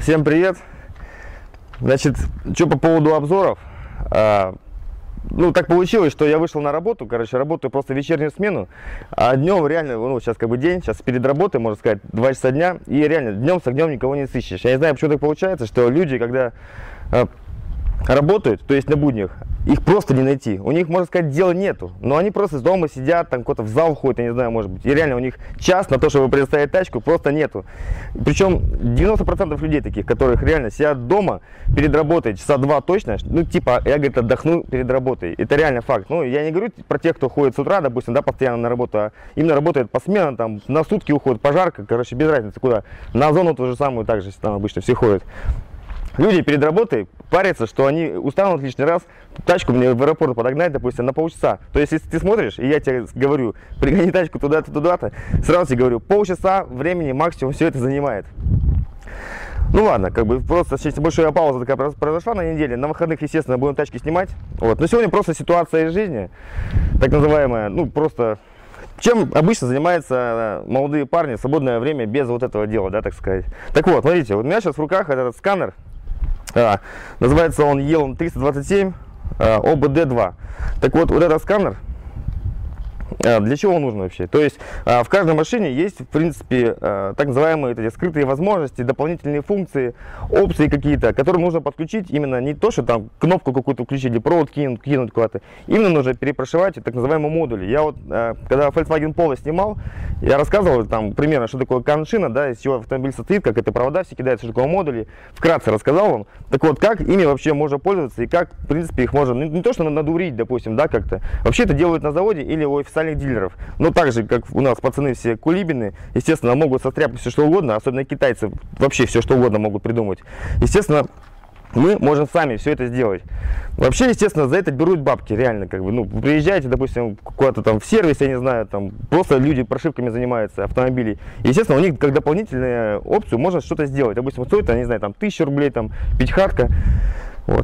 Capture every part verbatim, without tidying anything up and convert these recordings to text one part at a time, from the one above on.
Всем привет! Значит, что по поводу обзоров. А, ну, так получилось, что я вышел на работу, короче, работаю просто вечернюю смену, а днем реально, ну, сейчас как бы день, сейчас перед работой, можно сказать, два часа дня, и реально днем с огнем никого не сыщешь. Я не знаю, почему так получается, что люди, когда а, работают, то есть на буднях, их просто не найти. У них, можно сказать, дела нету. Но они просто с дома сидят, там кто-то в зал ходит, я не знаю, может быть. И реально у них час на то, чтобы предоставить тачку, просто нету. Причем девяносто процентов людей таких, которых реально сидят дома перед работой, часа два точно. Ну, типа, я, говорит, отдохну перед работой. Это реально факт. Ну, я не говорю про тех, кто ходит с утра, допустим, да, постоянно на работу, а именно работает по сменам, там, на сутки уходит, пожарка, короче, без разницы куда. На зону ту же самую также там обычно все ходят. Люди перед работой парятся, что они устанут лишний раз тачку мне в аэропорт подогнать, допустим, на полчаса. То есть, если ты смотришь, и я тебе говорю, пригони тачку туда-то, туда-то, сразу тебе говорю, полчаса времени максимум все это занимает. Ну ладно, как бы просто сейчас большая пауза такая произошла на неделе. На выходных, естественно, будем тачки снимать. Вот. Но сегодня просто ситуация из жизни, так называемая, ну просто... Чем обычно занимаются молодые парни в свободное время без вот этого дела, да, так сказать. Так вот, смотрите, вот у меня сейчас в руках этот сканер. А, называется он Елм триста двадцать семь О Бэ Дэ два. Так вот, вот этот сканер, а, для чего он нужен вообще? То есть а, в каждой машине есть, в принципе, а, так называемые эти скрытые возможности, дополнительные функции, опции какие-то, которые нужно подключить именно не то, что там кнопку какую-то включить или провод кинуть, кинуть куда-то. Именно нужно перепрошивать так называемые модули. Я вот, а, когда Volkswagen Polo снимал, я рассказывал там примерно, что такое коншина, да, из чего автомобиль состоит, как это провода все кидаются, что такое модули. Вкратце рассказал вам. Так вот, как ими вообще можно пользоваться и как, в принципе, их можно, не, не то, что надурить, допустим, да, как-то. Вообще это делают на заводе или у официальных дилеров. Но так же, как у нас пацаны все кулибины, естественно, могут состряпать все что угодно, особенно китайцы вообще все что угодно могут придумать. Естественно, мы можем сами все это сделать. Вообще, естественно, за это берут бабки, реально, как бы, ну, вы приезжаете, допустим, куда-то там в сервис, я не знаю, там, просто люди прошивками занимаются автомобилей. И, естественно, у них как дополнительную опцию можно что-то сделать. Допустим, стоит, я не знаю, там, тысяча рублей, там, пятихатка, вот.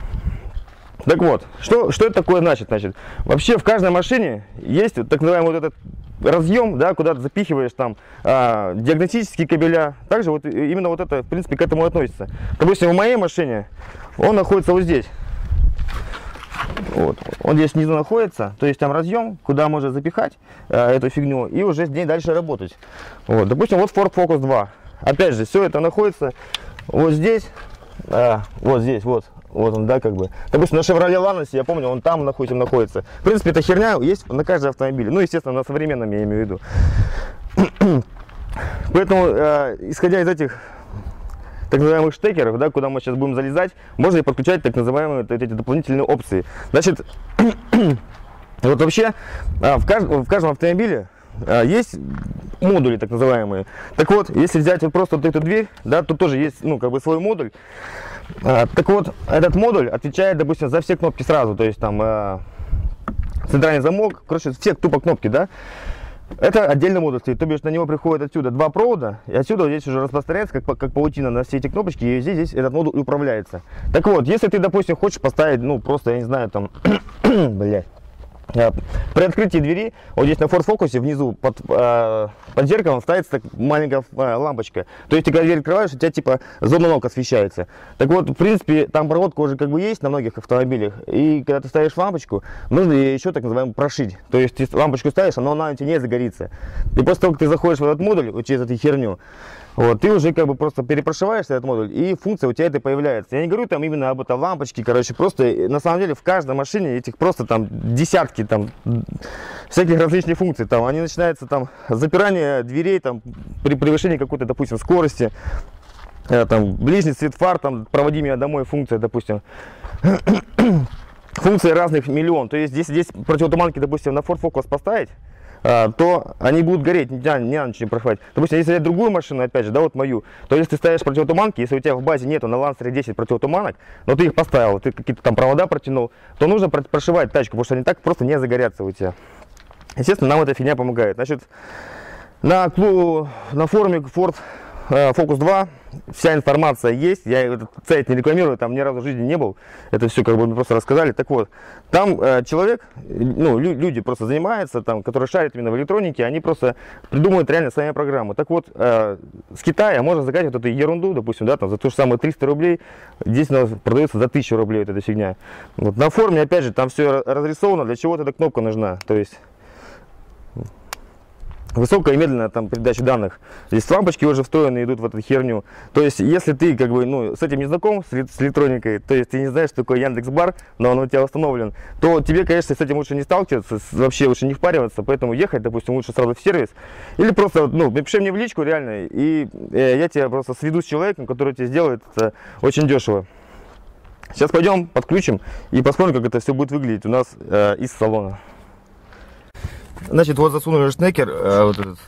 Так вот, что, что это такое значит? Значит, вообще в каждой машине есть так называемый вот этот разъем, да, куда ты запихиваешь там а, диагностические кабеля. Также вот именно вот это, в принципе, к этому относится. Допустим, в моей машине он находится вот здесь. Вот. Он здесь внизу находится, то есть там разъем, куда можно запихать а, эту фигню и уже с ней дальше работать. Вот. Допустим, вот Ford Focus два. Опять же, все это находится вот здесь, а, вот здесь, вот. Вот он, да, как бы. Допустим, на Chevrolet Lanos, я помню, он там находится, находится. В принципе, эта херня есть на каждом автомобиле. Ну, естественно, на современном, я имею в виду. Поэтому, э, исходя из этих так называемых штекеров, да, куда мы сейчас будем залезать, можно и подключать так называемые вот эти дополнительные опции. Значит, вот вообще э, в, кажд, в каждом автомобиле э, есть модули так называемые. Так вот, если взять вот просто вот эту дверь, да, то тоже есть, ну, как бы свой модуль. А, так вот, этот модуль отвечает, допустим, за все кнопки сразу, то есть там э, центральный замок, короче, все тупо кнопки, да. Это отдельный модуль стоит, то бишь на него приходит отсюда два провода, и отсюда здесь уже распространяется, как, как паутина на все эти кнопочки, и здесь, здесь этот модуль управляется. Так вот, если ты, допустим, хочешь поставить, ну, просто, я не знаю, там, блядь, при открытии двери, вот здесь на Ford Focus внизу под, э, под зеркалом ставится так маленькая э, лампочка. То есть, ты когда дверь открываешь, у тебя типа зона ног освещается. Так вот, в принципе, там проводка уже как бы есть на многих автомобилях. И когда ты ставишь лампочку, нужно ее еще так называемо прошить. То есть, ты лампочку ставишь, но она у тебя не загорится. И после того, как ты заходишь в этот модуль, вот через эту херню, вот, ты уже как бы просто перепрошиваешь этот модуль, и функция у тебя это появляется. Я не говорю там именно об этой лампочке, короче, просто на самом деле в каждой машине этих просто там десятки там всяких различных функций. Там они начинаются там запирание дверей там при превышении какой-то, допустим, скорости, э, там ближний свет фар, там проводи меня домой функция, допустим. Функций разных миллион. То есть здесь здесь противотуманки, допустим, на Ford Focus поставить, то они будут гореть, не, не на ничего прохватить. Допустим, если взять другую машину, опять же, да, вот мою, то если ты ставишь противотуманки, если у тебя в базе нету на Lancer десять противотуманок, но ты их поставил, ты какие-то там провода протянул, то нужно прошивать тачку, потому что они так просто не загорятся у тебя. Естественно, нам эта фигня помогает. Значит, на, на форуме Ford Focus два, вся информация есть, я этот сайт не рекламирую, там ни разу в жизни не был, это все как бы просто рассказали. Так вот, там э, человек, ну, лю люди просто занимаются, там, которые шарят именно в электронике, они просто придумывают реально сами программы. Так вот, э, с Китая можно заказать вот эту ерунду, допустим, да, там, за то же самое триста рублей, здесь у нас продается за тысячу рублей вот эта фигня. Вот, на форуме, опять же, там все разрисовано, для чего эта кнопка нужна, то есть... Высокая и медленная там передача данных. Здесь лампочки уже встроенные идут в эту херню. То есть, если ты как бы, ну, с этим не знаком, с, с электроникой, то есть ты не знаешь, что такое Яндекс.Бар, но он у тебя установлен, то тебе, конечно, с этим лучше не сталкиваться, с, вообще лучше не впариваться, поэтому ехать, допустим, лучше сразу в сервис. Или просто, ну, напиши мне в личку реально, и э, я тебя просто сведу с человеком, который тебе сделает это очень дешево. Сейчас пойдем, подключим и посмотрим, как это все будет выглядеть у нас э, из салона. Значит, вот засунули шнекер, э, вот этот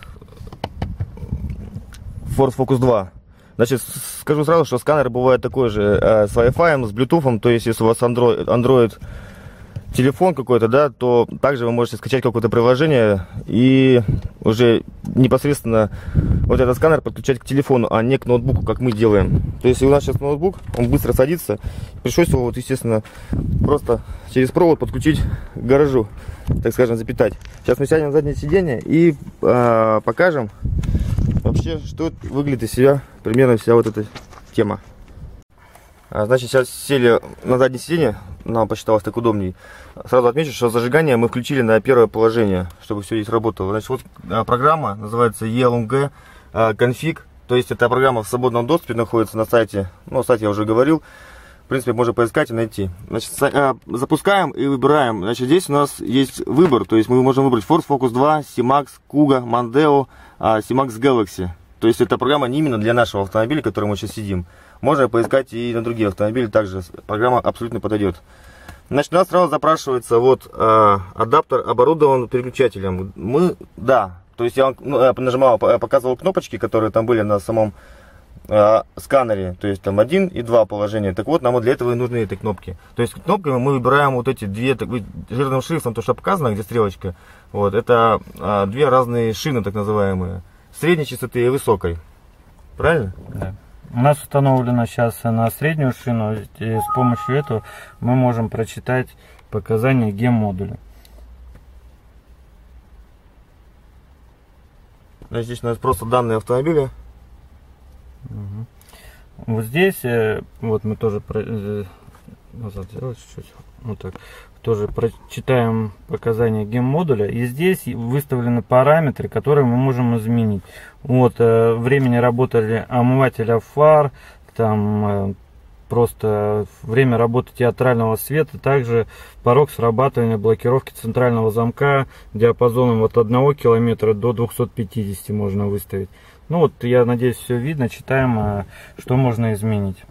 Ford Focus два. Значит, скажу сразу, что сканер бывает такой же, э, с Wi-Fi, с Bluetooth, то есть если у вас Android, Android телефон какой-то, да, то также вы можете скачать какое-то приложение и уже непосредственно вот этот сканер подключать к телефону, а не к ноутбуку, как мы делаем. То есть, если у нас сейчас ноутбук, он быстро садится, пришлось его, вот, естественно, просто через провод подключить к гаражу, так скажем, запитать. Сейчас мы сядем на заднее сиденье и э, покажем вообще, что выглядит из себя, примерно вся вот эта тема. Значит, сейчас сели на заднее сиденье, нам посчиталось так удобнее. Сразу отмечу, что зажигание мы включили на первое положение, чтобы все здесь работало. Значит, вот программа называется и эл эм джи Config, то есть эта программа в свободном доступе находится на сайте, ну, сайт я уже говорил, в принципе, можно поискать и найти. Значит, запускаем и выбираем. Значит, здесь у нас есть выбор, то есть мы можем выбрать Ford Focus два, Си-Макс, Kuga, Mondeo, Си-Макс Galaxy. То есть эта программа не именно для нашего автомобиля, в котором мы сейчас сидим. Можно поискать и на другие автомобили, также программа абсолютно подойдет. Значит, у нас сразу запрашивается вот э, адаптер оборудован переключателем. Мы, да, то есть я ну, нажимал, показывал кнопочки, которые там были на самом э, сканере, то есть там один и два положения. Так вот, нам вот для этого и нужны эти кнопки. То есть кнопками мы выбираем вот эти две, так, жирным шрифтом, то что показано, где стрелочка, вот, это э, две разные шины, так называемые, средней частоты и высокой. Правильно? Да. У нас установлено сейчас на среднюю шину, и с помощью этого мы можем прочитать показания гем-модуля. Здесь у нас просто данные автомобиля. Угу. Вот здесь, вот мы тоже назад сделать чуть-чуть, вот так, тоже прочитаем показания гем-модуля, и здесь выставлены параметры, которые мы можем изменить. Вот э, времени работы омывателя фар, там э, просто время работы театрального света, также порог срабатывания блокировки центрального замка диапазоном от одного километра до двухсот пятидесяти можно выставить. Ну вот, я надеюсь, все видно, читаем, э, что можно изменить.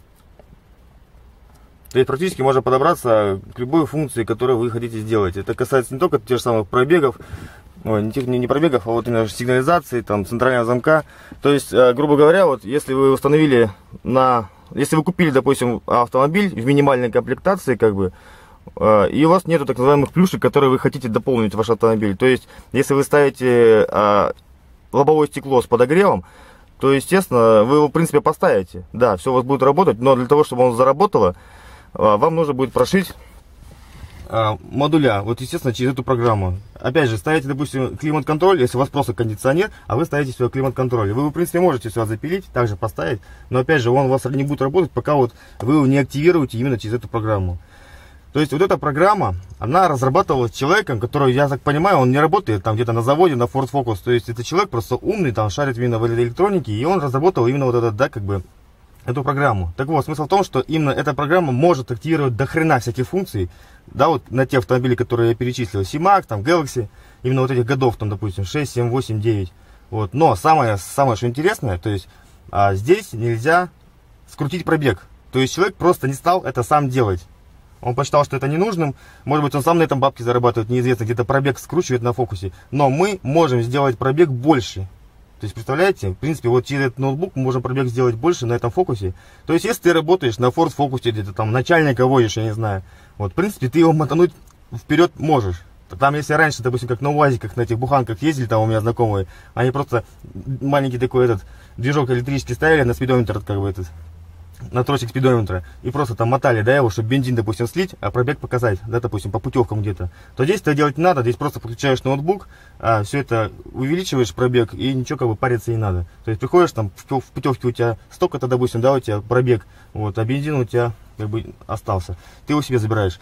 То есть практически можно подобраться к любой функции, которую вы хотите сделать. Это касается не только тех же самых пробегов, ой, не, не пробегов, а вот именно сигнализации, там, центрального замка. То есть, э, грубо говоря, вот если вы установили на... Если вы купили, допустим, автомобиль в минимальной комплектации, как бы, э, и у вас нету так называемых плюшек, которые вы хотите дополнить в ваш автомобиль. То есть, если вы ставите э, лобовое стекло с подогревом, то, естественно, вы его, в принципе, поставите. Да, все у вас будет работать, но для того, чтобы он заработало, вам нужно будет прошить а, модуля, вот, естественно, через эту программу. Опять же, ставите, допустим, климат-контроль, если у вас просто кондиционер, а вы ставите сюда климат-контроль. Вы, в принципе, можете сюда запилить, также поставить, но, опять же, он у вас не будет работать, пока вот вы его не активируете именно через эту программу. То есть, вот эта программа, она разрабатывалась человеком, который, я так понимаю, он не работает там где-то на заводе, на Ford Focus. То есть, это человек просто умный, там, шарит именно в электронике, и он разработал именно вот этот, да, как бы, эту программу. Так вот, смысл в том, что именно эта программа может активировать до хрена всяких функций, да, вот на те автомобили, которые я перечислил, Си-Макс, там, Galaxy, именно вот этих годов, там, допустим, шесть, семь, восемь, девять. Вот. Но самое, самое, что интересное, то есть, а, здесь нельзя скрутить пробег. То есть, человек просто не стал это сам делать. Он посчитал, что это ненужным, может быть, он сам на этом бабки зарабатывает, неизвестно, где-то пробег скручивает на фокусе. Но мы можем сделать пробег больше. То есть, представляете, в принципе, вот через этот ноутбук мы можем пробег сделать больше на этом фокусе. То есть, если ты работаешь на Ford Focus, где-то там начальника водишь, я не знаю, вот, в принципе, ты его мотануть вперед можешь. Там, если раньше, допустим, как на УАЗиках, на этих буханках ездили, там у меня знакомые, они просто маленький такой этот движок электрический ставили на спидометр, как бы этот, на тросик спидометра, и просто там мотали, да, его, чтобы бензин, допустим, слить, а пробег показать, да, допустим, по путевкам где-то, то здесь это делать не надо, здесь просто подключаешь ноутбук, а, все это увеличиваешь пробег, и ничего как бы париться не надо. То есть приходишь, там, в путевке у тебя столько-то, допустим, да, у тебя пробег, вот, а бензин у тебя как бы остался, ты его себе забираешь.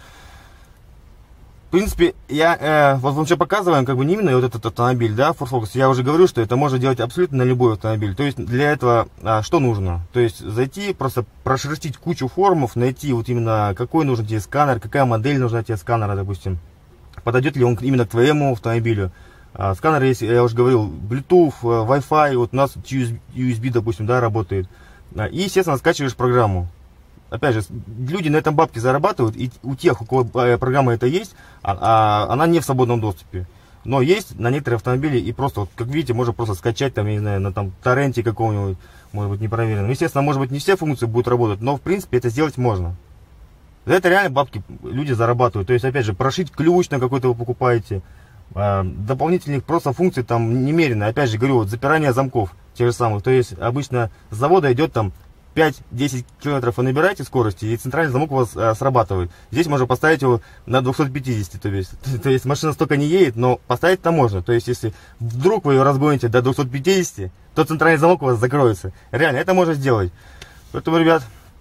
В принципе, я, э, вот вам все показываем, как бы не именно вот этот автомобиль, да, Ford Focus. Я уже говорю, что это можно делать абсолютно на любой автомобиль. То есть для этого а, что нужно? То есть зайти, просто прошерстить кучу форумов, найти вот именно какой нужен тебе сканер, какая модель нужна тебе сканера, допустим. Подойдет ли он именно к твоему автомобилю. А, сканер есть, я уже говорил, Bluetooth, Wi-Fi, вот у нас ю эс би, допустим, да, работает. А, и, естественно, скачиваешь программу. Опять же, люди на этом бабки зарабатывают, и у тех, у кого программа это есть, а, а, она не в свободном доступе. Но есть на некоторые автомобили, и просто, вот, как видите, можно просто скачать, там, я не знаю, на там, торренте какого-нибудь, может быть, непроверенном. Естественно, может быть, не все функции будут работать, но, в принципе, это сделать можно. За это реально бабки люди зарабатывают. То есть, опять же, прошить ключ на какой-то вы покупаете, а, дополнительных просто функций там немерено. Опять же, говорю, вот запирание замков, тех же самых. То есть, обычно с завода идет там пять-десять километров вы набираете скорости, и центральный замок у вас а, срабатывает. Здесь можно поставить его на двухсот пятидесяти, то есть, то есть машина столько не едет, но поставить-то можно. То есть, если вдруг вы ее разгоните до двухсот пятидесяти, то центральный замок у вас закроется. Реально, это можно сделать. Поэтому, ребят,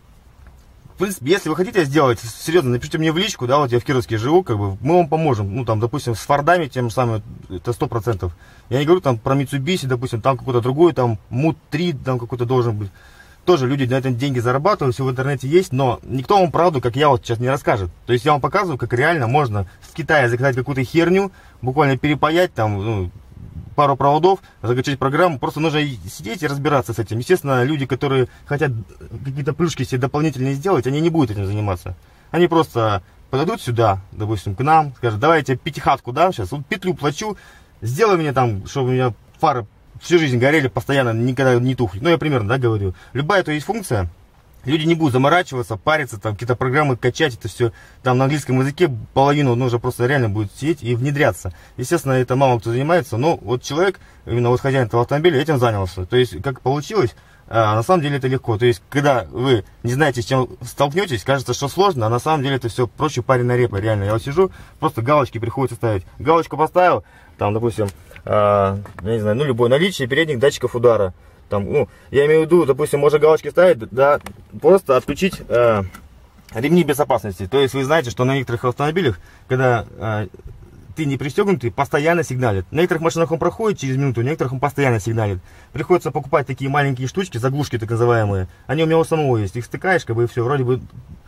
в принципе, если вы хотите сделать, серьезно, напишите мне в личку, да, вот я в Кировске живу, как бы, мы вам поможем. Ну, там, допустим, с Фордами, тем же самым, это сто процентов. Я не говорю, там, про Mitsubishi, допустим, там какой-то другой, там, мут три, там, какой-то должен быть. Тоже люди на этом деньги зарабатывают, все в интернете есть, но никто вам правду, как я вот сейчас, не расскажет. То есть я вам показываю, как реально можно в Китае заказать какую-то херню, буквально перепаять там, ну, пару проводов, закачать программу. Просто нужно сидеть и разбираться с этим. Естественно, люди, которые хотят какие-то плюшки себе дополнительные сделать, они не будут этим заниматься. Они просто подойдут сюда, допустим, к нам, скажут, давай я тебе пятихатку дам сейчас, вот петлю плачу, сделай мне там, чтобы у меня фары всю жизнь горели, постоянно, никогда не тухли. Ну, я примерно, да, говорю. Любая, то есть функция, люди не будут заморачиваться, париться, там, какие-то программы качать, это все, там, на английском языке половину нужно просто реально будет сидеть и внедряться. Естественно, это мало кто занимается, но вот человек, именно вот хозяин этого автомобиля, этим занялся. То есть, как получилось, а, на самом деле это легко. То есть, когда вы не знаете, с чем столкнетесь, кажется, что сложно, а на самом деле это все проще пареной репой, реально. Я вот сижу, просто галочки приходится ставить. Галочку поставил, там, допустим, а, я не знаю, ну, любое наличие передних датчиков удара. Там, ну, я имею в виду, допустим, можно галочки ставить, да, просто отключить а, ремни безопасности. То есть вы знаете, что на некоторых автомобилях, когда а, ты не пристегнутый, постоянно сигналит. На некоторых машинах он проходит через минуту, на некоторых он постоянно сигналит. Приходится покупать такие маленькие штучки, заглушки так называемые. Они у меня у самого есть. Их стыкаешь, как бы, и все, вроде бы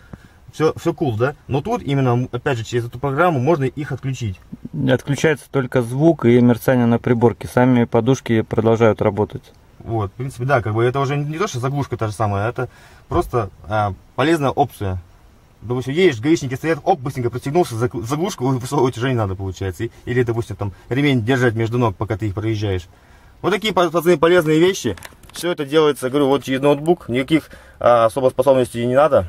все, все cool, да? Но тут именно, опять же, через эту программу можно их отключить. Отключается только звук и мерцание на приборке. Сами подушки продолжают работать. Вот, в принципе, да, как бы это уже не то, что заглушка та же самая, это просто а, полезная опция. Допустим, едешь, гаишники стоят, оп, быстренько пристегнулся, заглушку высовывать уже не надо, получается. Или, допустим, там ремень держать между ног, пока ты их проезжаешь. Вот такие, пацаны, полезные вещи. Все это делается, говорю, вот через ноутбук. Никаких а, особо способностей не надо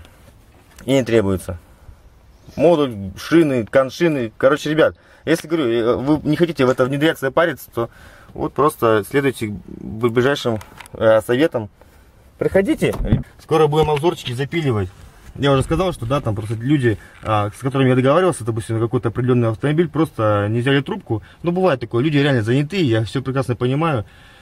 и не требуется. Модуль, шины, коншины. Короче, ребят, если, говорю, вы не хотите в это внедряться и париться, то вот просто следуйте ближайшим э, советам. Приходите. Скоро будем обзорчики запиливать. Я уже сказал, что да, там просто люди, а, с которыми я договаривался, допустим, какой-то определенный автомобиль, просто не взяли трубку. Ну, бывает такое, люди реально заняты, я все прекрасно понимаю.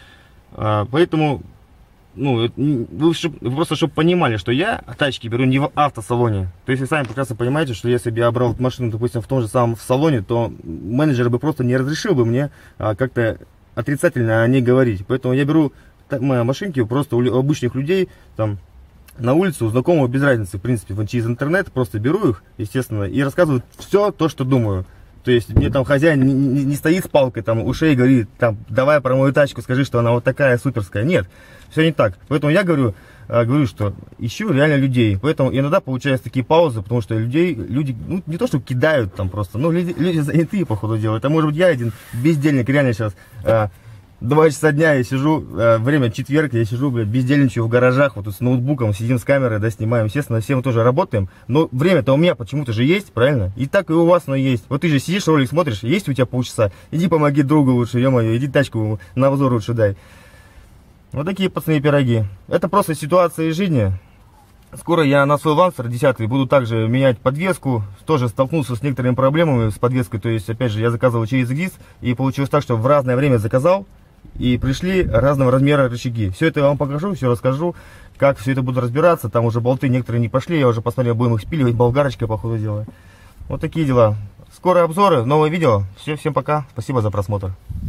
А, поэтому, ну, вы, чтоб, вы просто, чтобы понимали, что я тачки беру не в автосалоне. То есть вы сами прекрасно понимаете, что если бы я брал машину, допустим, в том же самом в салоне, то менеджер бы просто не разрешил бы мне а, как-то отрицательно о ней говорить. Поэтому я беру мои машинки просто у обычных людей, там, на улице, у знакомого, без разницы, в принципе, вот через интернет, просто беру их, естественно, и рассказываю все то, что думаю. То есть мне там хозяин не, не, не стоит с палкой, там, ушей и говорит, там, давай про мою тачку, скажи, что она вот такая суперская. Нет, все не так. Поэтому я говорю, говорю, что ищу реально людей. Поэтому иногда получаются такие паузы, потому что людей, люди, ну, не то, что кидают там просто, но люди, люди занятые, по ходу дела. Это может быть я один бездельник, реально сейчас. Два часа дня я сижу, э, время четверг, я сижу, блядь, бездельничаю в гаражах, вот тут с ноутбуком, сидим с камерой, да, снимаем. Естественно, все мы тоже работаем, но время-то у меня почему-то же есть, правильно? И так и у вас оно есть. Вот ты же сидишь, ролик смотришь, есть у тебя полчаса, иди помоги другу лучше, ё-моё, иди тачку на обзор лучше дай. Вот такие, пацаны, пироги. Это просто ситуация из жизни. Скоро я на свой Лансер десятый буду также менять подвеску. Тоже столкнулся с некоторыми проблемами с подвеской. То есть, опять же, я заказывал через ГИС. И получилось так, что в разное время заказал. И пришли разного размера рычаги. Все это я вам покажу, все расскажу. Как все это буду разбираться. Там уже болты некоторые не пошли. Я уже посмотрел, будем их спиливать. Болгарочкой, по ходу дела. Вот такие дела. Скоро обзоры, новые видео. Все, всем пока. Спасибо за просмотр.